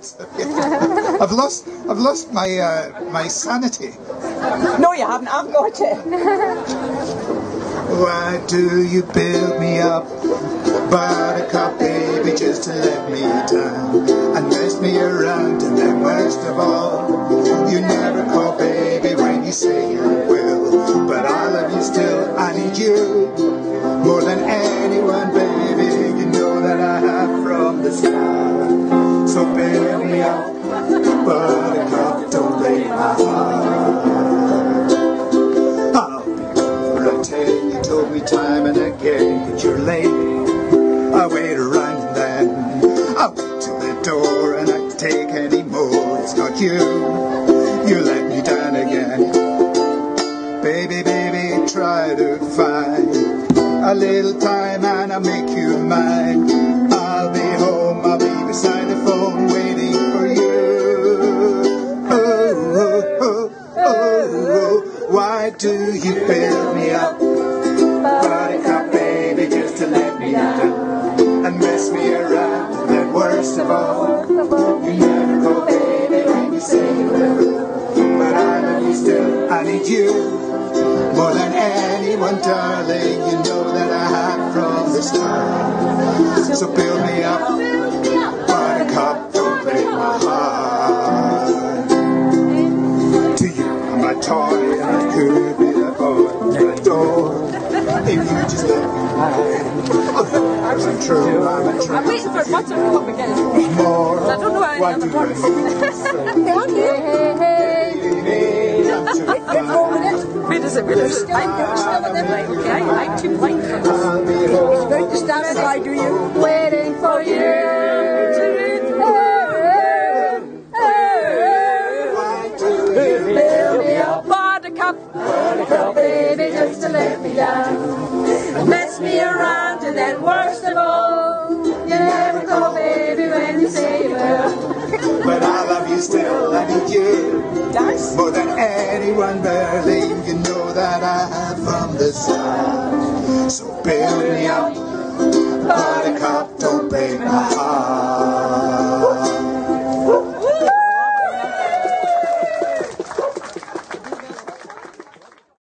I've lost my sanity. No, you haven't. I've got it. Why do you build me up, Buttercup, baby, just to let me down and mess me around? And then worst of all, you never call, baby, when you say you will. But I love you still, I need you more than anyone, baby. You know that I have from the start. So build me up, Buttercup, don't break my heart. You told me time and again that you're late. I wait around and then I wait to the door and I can't take any more. It's not you, you let me down again. Baby, baby, try to find a little time and I'll make you mine. I'll be home, I'll be beside the phone waiting for you. Oh, oh, oh, oh, oh. Why do you build me up, Buttercup, baby, just to let me down and mess me around? And then worst of all, you never go, baby, when you say you will. But I love you still, I need you more than anyone, darling. You know that I have from the start. So build me up, Buttercup, don't break my heart. To you, I'm a toy and I could be the boy at the door. If you just let me I'm true, I'm waiting for Buttercup again. more. I don't know how Why do another you Where does it? I'm still in them. Okay, I'm too late for this. It's going to start at why do you? Waiting for you. Build me up, Buttercup, Baby, just to let me down. mess me around, and then worst of all, You never call, baby, when you say you will. But I love you still, I need you dance. more than anyone, darling. You know that I have from the start. So build me up, Buttercup, don't break my heart.